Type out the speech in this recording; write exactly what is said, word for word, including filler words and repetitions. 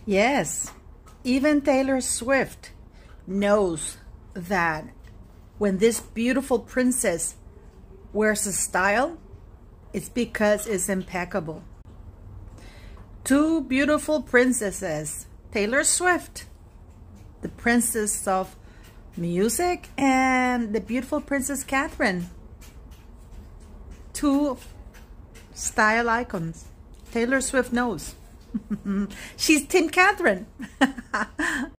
Yes, even Taylor Swift knows that when this beautiful princess wears a style, it's because it's impeccable. Two beautiful princesses, Taylor Swift, the princess of music, and the beautiful Princess Catherine. Two style icons. Taylor Swift knows. She's Team Catherine.